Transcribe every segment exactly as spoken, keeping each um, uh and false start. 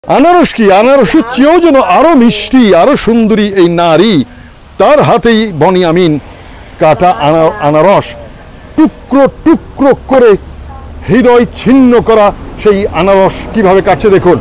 আনারস কি আনারসের চেয়েও যেন আরো মিষ্টি আরো সুন্দরী এই নারী তার হাতেই বনি আমিন কাটা আনারস টুকরো টুকরো করে হৃদয় ছিন্ন করা সেই আনারস কিভাবে কাটছে দেখুন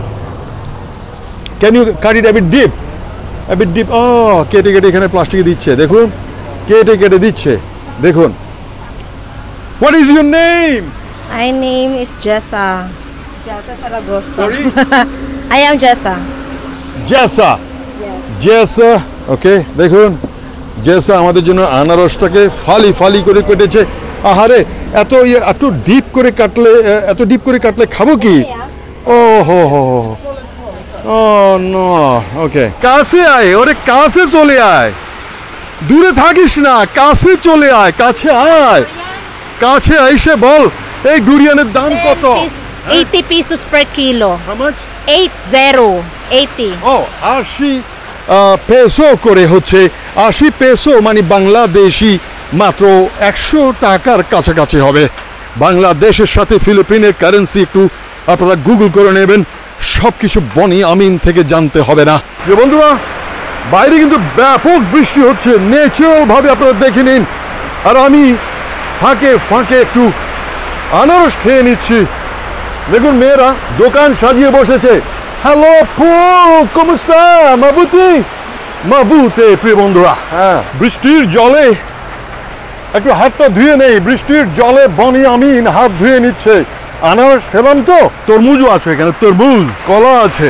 can you cut it a bit deep a bit deep ও কেটে কেটে এখানে প্লাস্টিকে দিচ্ছে দেখুন কেটে কেটে দিচ্ছে দেখুন What is your name? My name is Jessa. Jessa Saragossa. Sorry? I am Jessa. Jessa. Yes. Jessa. Okay, দেখুন জেসা আমাদের জন্য আনারসটাকে ফালি ফালি করে কেটেছে আহারে এত এত ডিপ করে কাটলে এত ডিপ করে কাটলে খাবো কি ও হো হো ও নো ওকে কাছে আয় ওরে কাছে চলে আয় দূরে থাকিস না কাছে চলে আয় কাছে আয় কাছে এসে বল এই ডুরিয়ানের দাম কত eighty pesos per kilo. How much? eight zero. eighty. ও আশি পেসো করে হচ্ছে আশি পেসো মানে বাংলাদেশি মাত্র একশো টাকার কাছাকাছি হবে বাংলাদেশের সাথে ফিলিপিনের কারেন্সি একটু আপনারা গুগল করে নেবেন সব কিছু বনি আমিন থেকে জানতে হবে না যে বন্ধুরা বাইরে কিন্তু ব্যাপক বৃষ্টি হচ্ছে ন্যাচারাল ভাবে আপনারা দেখে নিন আর আমি ফাঁকে ফাঁকে একটু আনারস খেয়ে নিচ্ছি দেখুন মেয়েরা দোকান সাজিয়ে বসেছে হ্যালো পু কমস্তা মাবুতি মাবুতে প্রিয় বন্ধুরা হ্যাঁ বৃষ্টির জলে একটু হাতটা ধুয়ে নেই বৃষ্টির জলে বনি আমিন হাত ধুয়ে নিচ্ছে আনারস খেলাম তো তরমুজও আছে এখানে তরমুজ কলা আছে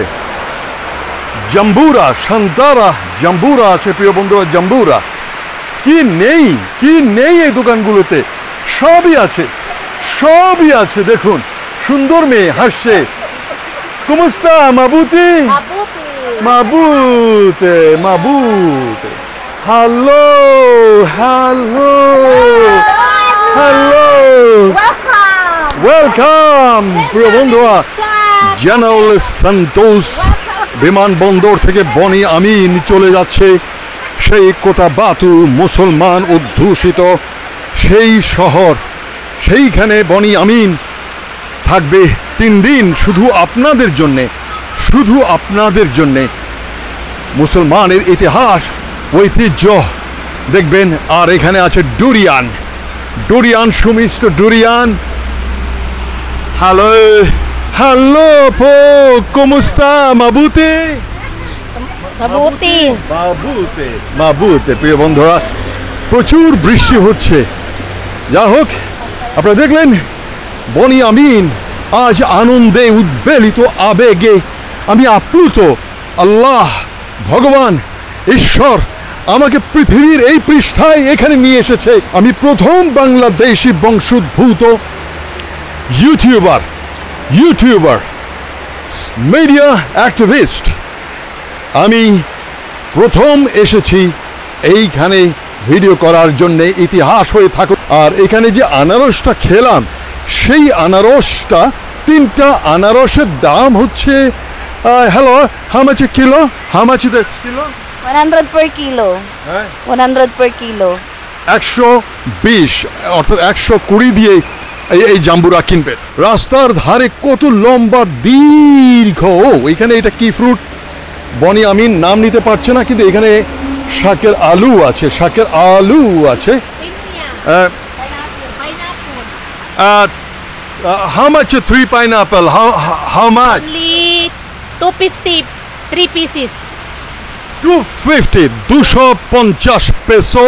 জাম্বুরা সান্তারা জাম্বুরা আছে প্রিয় বন্ধুরা জাম্বুরা কি নেই কি নেই এই দোকানগুলোতে সবই আছে সবই আছে দেখুন সুন্দর মেয়ে হাসছে কমস্তা মাবুতি মাবুতে মাবুতে হ্যালো হ্যালো হ্যালো ওয়েলকাম প্রিয় বন্ধুরা জেনারেল সান্তোস বিমানবন্দর থেকে বনি আমিন চলে যাচ্ছে সেই কোটাবাতু মুসলমান অধ্যুষিত সেই শহর সেইখানে বনি আমিন থাকবে তিন দিন শুধু আপনাদের জন্যে শুধু আপনাদের জন্যে মুসলমানের ইতিহাস ঐতিহ্য দেখবেন আর এখানে আছে ডুরিয়ান ডুরিয়ান সুমিষ্ট ডুরিয়ান হ্যালো হ্যালো পো কমস্তা মাবুতে Mabuti. মাবুতে মাবুতে প্রিয় বন্ধুরা প্রচুর বৃষ্টি হচ্ছে যা হোক আপনারা দেখলেন বনি আমিন আজ আনন্দে উদ্বেলিত আবেগে আমি আপ্লুত আল্লাহ ভগবান ঈশ্বর আমাকে পৃথিবীর এই পৃষ্ঠায় এখানে নিয়ে এসেছে আমি প্রথম বাংলাদেশি বংশোদ্ভূত ইউটিউবার ইউটিউবার মিডিয়া অ্যাক্টিভিস্ট আমি প্রথম এসেছি এইখানে ভিডিও করার জন্যে ইতিহাস হয়ে থাকুক আর এখানে যে আনারসটা খেলাম সেই আনারসটা তিনটা আনারসের দাম হচ্ছে hello how much kilo how much this kilo one hundred per kilo. হ্যাঁ one hundred per kilo. একশো বিশ অর্থাৎ একশো কুড়ি দিয়ে এই এই জাম্বুরা কিনবে রাস্তার ধারে কত লম্বা দীর্ঘ ও এখানে এটা কি ফ্রুট বনি আমিন নাম নিতে পারছে না কিন্তু এখানে শাকের আলু আছে শাকের আলু আছে how much three pineapple how how much Only two fifty, three pieces. Two fifty দুশো পঞ্চাশ পেসো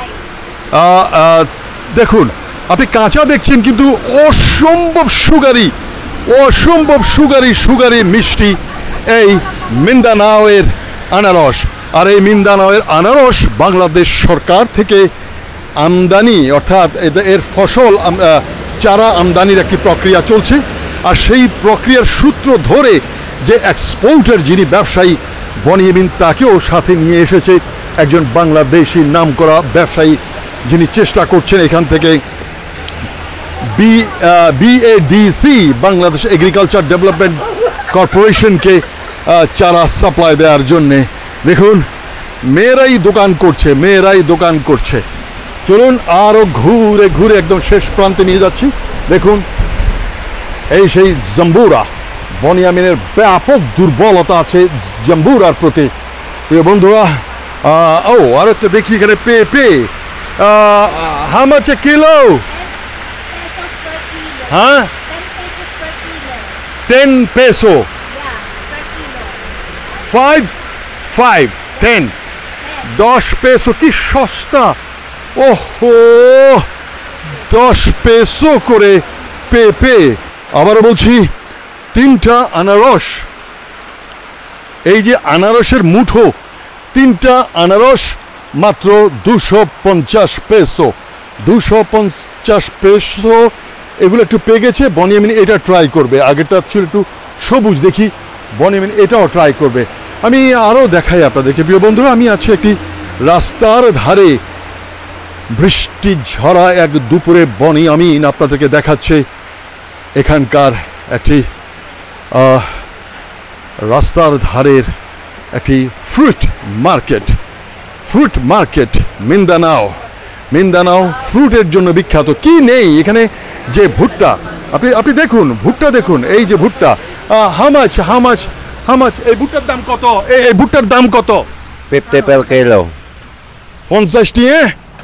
দেখুন আপনি কাঁচা দেখছেন কিন্তু অসম্ভব সুগারি অসম্ভব সুগারি সুগারি মিষ্টি এই মিন্দানাওয়ের আনারস আর এই মিন্দানাওয়ের আনারস বাংলাদেশ সরকার থেকে আমদানি অর্থাৎ এর ফসল চারা আমদানির একটি প্রক্রিয়া চলছে আর সেই প্রক্রিয়ার সূত্র ধরে যে এক্সপোর্টের যিনি ব্যবসায়ী বনি আমিন তাকেও সাথে নিয়ে এসেছে একজন বাংলাদেশি নামকরা ব্যবসায়ী যিনি চেষ্টা করছেন এখান থেকে B BADC Bangladesh agriculture development কর্পোরেশনকে চারা সাপ্লাই দেওয়ার জন্যে দেখুন মেয়েরাই দোকান করছে মেয়েরাই দোকান করছে চলুন আরও ঘুরে ঘুরে একদম শেষ প্রান্তে নিয়ে যাচ্ছি দেখুন এই সেই জাম্বুরা বনিয়ামিনের ব্যাপক দুর্বলতা আছে জাম্বুরার প্রতি। প্রিয় বন্ধুরা, ও আর একটা দেখি এখানে পে পে how much a kilo? Pesos per kilo. হ্যাঁ, ten pesos per kilo. Ten peso, Yeah, per kilo. Five five ten, দশ পেসো, কি সস্তা! ওহো, দশ পেসো করে পেঁপে। আবারও বলছি, তিনটা আনারস, এই যে আনারসের মুঠো, তিনটা আনারস মাত্র দুশো পঞ্চাশ পেসো, দুশো পঞ্চাশ পেসো। এগুলো একটু পেয়ে গেছে, বনিয়ামিন এটা ট্রাই করবে। আগেরটা ছিল একটু সবুজ, দেখি বনিয়ামিন এটাও ট্রাই করবে। আমি আরও দেখাই আপনাদেরকে। প্রিয় বন্ধুরা, আমি আছি একটি রাস্তার ধারে, বৃষ্টি ঝরা এক দুপুরে বনিয়ামিন আপনাদেরকে দেখাচ্ছে এখানকার একটি রাস্তার ধারের একটি fruit market. Fruit market Mindanao. Mindanao ফ্রুটের জন্য বিখ্যাত। কি নেই এখানে, যে ভুট্টা, আপনি আপনি দেখুন ভুট্টা, দেখুন এই যে ভুট্টা, হামাচ হামাচ হামাচ এই ভুট্টার দাম কত? এই এই ভুট্টার দাম কত? fifty per kilo. পঞ্চাশ টিয়ে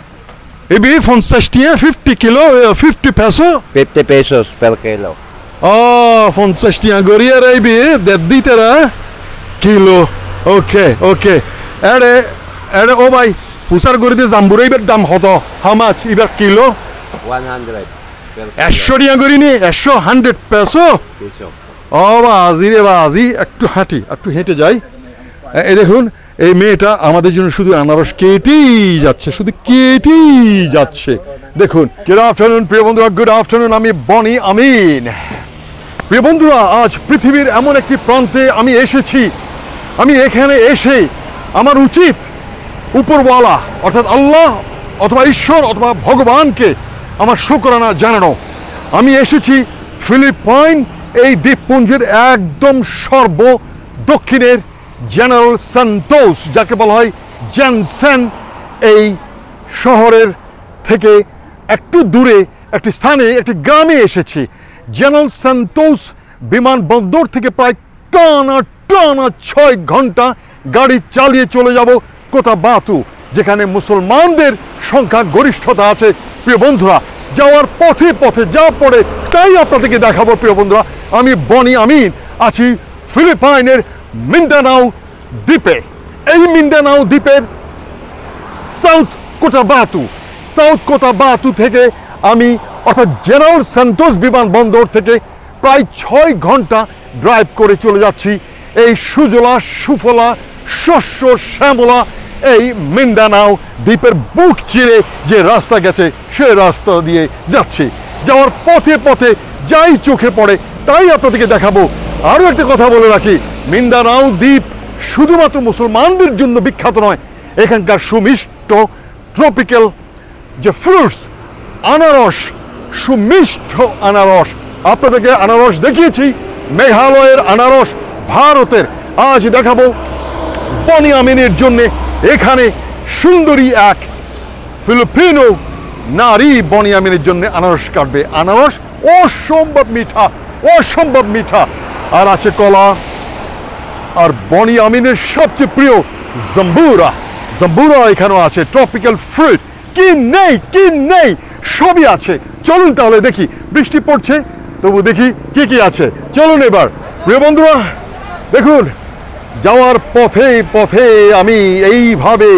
এবি, পঞ্চাশ টিয়ে, fifty kilo, fifty peso. fifty pesos per kilo. Oh, পঞ্চাশ টিয়া গড়িয়ে রাইবি দেড় দিতেরা কিলো। ওকে ওকে, এরে এরে ও ভাই, ফুসার গড়িতে জাম্বুরাইবের দাম কত? হাউ মাচ এবার kilo? one hundred per kilo. একশো টিয়া গড়ি নি, একশো, হান্ড্রেড পেসো। Peso. ও বাজি রে বাজি, একটু হাঁটি, একটু হেঁটে যাই। এই দেখুন, এই মেয়েটা আমাদের জন্য শুধু আনারস কেটেই যাচ্ছে, শুধু কেটেই যাচ্ছে। দেখুন। গুড আফটারনুন প্রিয় বন্ধুরা, গুড আফটারনুন। আমি বনি আমিন। প্রিয় বন্ধুরা, আজ পৃথিবীর এমন একটি প্রান্তে আমি এসেছি। আমি এখানে এসে আমার উচিত উপরওয়ালা অর্থাৎ আল্লাহ অথবা ঈশ্বর অথবা ভগবানকে আমার শুকরানা জানানো। আমি এসেছি ফিলিপাইন, এই দ্বীপপুঞ্জের একদম সর্ব দক্ষিণের জেনারেল সান্তোস, যাকে বলা হয় জেনসেন, এই শহরের থেকে একটু দূরে একটি স্থানে, একটি গ্রামে এসেছি। জেনারেল সান্তোস বিমানবন্দর থেকে প্রায় টানা টানা ছয় ঘন্টা গাড়ি চালিয়ে চলে যাব কোতাবাতু, যেখানে মুসলমানদের সংখ্যা গরিষ্ঠতা আছে। প্রিয় বন্ধুরা, যাওয়ার পথে পথে যা পড়ে তাই আপনাদেরকে দেখাবো। প্রিয় বন্ধুরা, আমি বনি আমিন আছি ফিলিপাইনের মিন্দানাও দ্বীপে। এই মিন্দানাও দ্বীপের সাউথ কোতাবাতু, সাউথ কোতাবাতু থেকে আমি অর্থাৎ জেনারেল সান্তোস বিমানবন্দর থেকে প্রায় ছয় ঘন্টা ড্রাইভ করে চলে যাচ্ছি এই সুজলা সুফলা শস্য শ্যামলা এই মিন্দানাও দ্বীপের বুক চিরে যে রাস্তা গেছে সে রাস্তা দিয়ে যাচ্ছি। যাওয়ার পথে পথে যাই চোখে পড়ে তাই আপনাদেরকে দেখাবো। আরও একটা কথা বলে রাখি, মিন্দানাও দ্বীপ শুধুমাত্র মুসলমানদের জন্য বিখ্যাত নয়। এখানকার সুমিষ্ট ট্রপিক্যাল যে ফ্রুটস, আনারস, সুমিষ্ট আনারস, আপনাদেরকে আনারস দেখিয়েছি, মেঘালয়ের আনারস, ভারতের। আজ দেখাবো বনি আমিনের জন্যে এখানে সুন্দরী এক ফিলিপিনো নারী বনি আমিনের জন্য আনারস কাটবে। আনারস অসম্ভব মিঠা, অসম্ভব মিঠা। আর আছে কলা, আর বনি আমিনের সবচেয়ে প্রিয় জাম্বুরা, জাম্বুরা এখানেও আছে। ট্রপিক্যাল ফ্রুট, কি নেই কি নেই সবই আছে। চলুন তাহলে দেখি, বৃষ্টি পড়ছে তবু দেখি কি কি আছে। চলুন এবার প্রিয় বন্ধুরা, দেখুন যাওয়ার পথে পথে আমি এইভাবে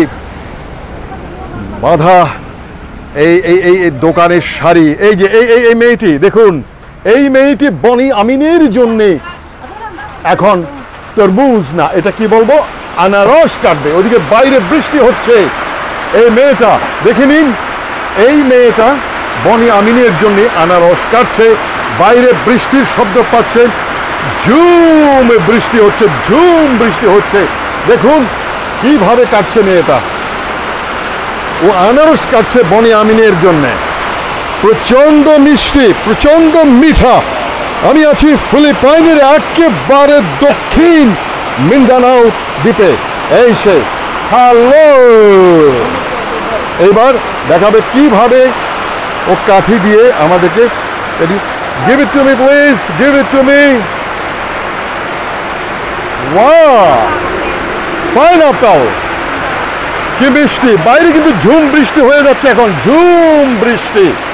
বাধা এই এই এই দোকানের সারি, এই যে এই এই মেয়েটি দেখুন, এই মেয়েটি বনি আমিনের জন্যে এখন তরমুজ না, এটা কি বলবো, আনারস কাটবে। ওদিকে বাইরে বৃষ্টি হচ্ছে, এই মেয়েটা দেখে নিন, এই মেয়েটা বনি আমিনের জন্য আনারস কাটছে। বাইরে বৃষ্টির শব্দ পাচ্ছেন, ঝুম বৃষ্টি হচ্ছে, ঝুম বৃষ্টি হচ্ছে। দেখুন কিভাবে কাটছে মেয়েটা, ও আনারস কাটছে বনি আমিনের জন্য। প্রচন্ড মিষ্টি, প্রচন্ড মিঠা। আমি আছি ফিলিপাইনের একেবারে দক্ষিণ মিন্দানাও দ্বীপে। এই সে, হ্যালো, এইবার দেখাবে কিভাবে ও কাঠি দিয়ে আমাদেরকে। Give it to me please, give it to me. Wow pineapple কি মিষ্টি বাইরে কিন্তু ঝুম বৃষ্টি হয়ে যাচ্ছে এখন ঝুম বৃষ্টি